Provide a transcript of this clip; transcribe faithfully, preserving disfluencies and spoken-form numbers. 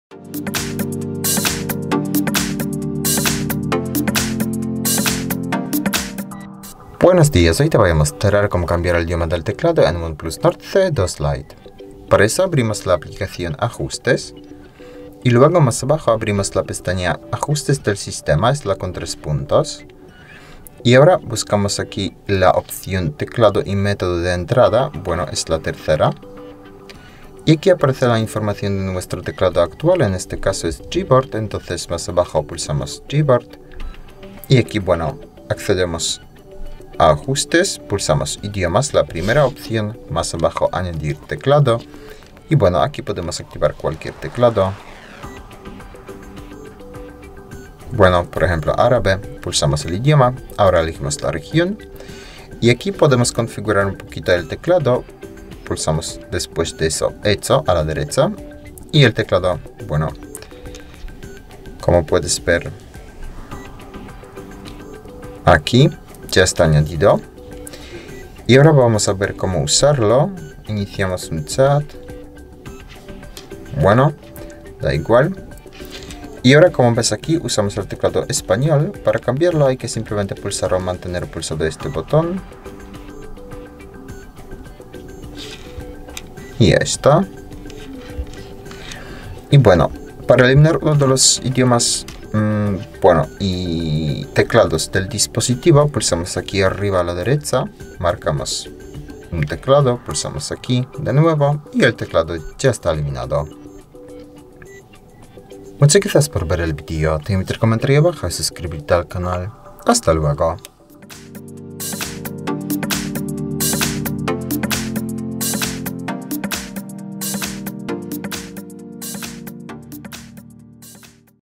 Buenos días, hoy te voy a mostrar cómo cambiar el idioma del teclado en OnePlus Nord C dos Lite. Para eso abrimos la aplicación Ajustes y luego más abajo abrimos la pestaña Ajustes del sistema, es la con tres puntos. Y ahora buscamos aquí la opción Teclado y método de entrada, bueno, es la tercera. Y aquí aparece la información de nuestro teclado actual, en este caso es Gboard, entonces más abajo pulsamos Gboard. Y aquí, bueno, accedemos a Ajustes, pulsamos Idiomas, la primera opción, más abajo Añadir teclado. Y bueno, aquí podemos activar cualquier teclado. Bueno, por ejemplo, árabe, pulsamos el idioma, ahora elegimos la región. Y aquí podemos configurar un poquito el teclado. Pulsamos después de eso Hecho a la derecha. Y el teclado, bueno, como puedes ver, aquí ya está añadido. Y ahora vamos a ver cómo usarlo. Iniciamos un chat. Bueno, da igual. Y ahora, como ves aquí, usamos el teclado español. Para cambiarlo hay que simplemente pulsar o mantener pulsado este botón. Y ya está. Y bueno, para eliminar uno de los idiomas mmm, bueno, y teclados del dispositivo, pulsamos aquí arriba a la derecha, marcamos un teclado, pulsamos aquí de nuevo y el teclado ya está eliminado. Muchas gracias por ver el vídeo, te invito a comentar abajo y suscribirte al canal. Hasta luego.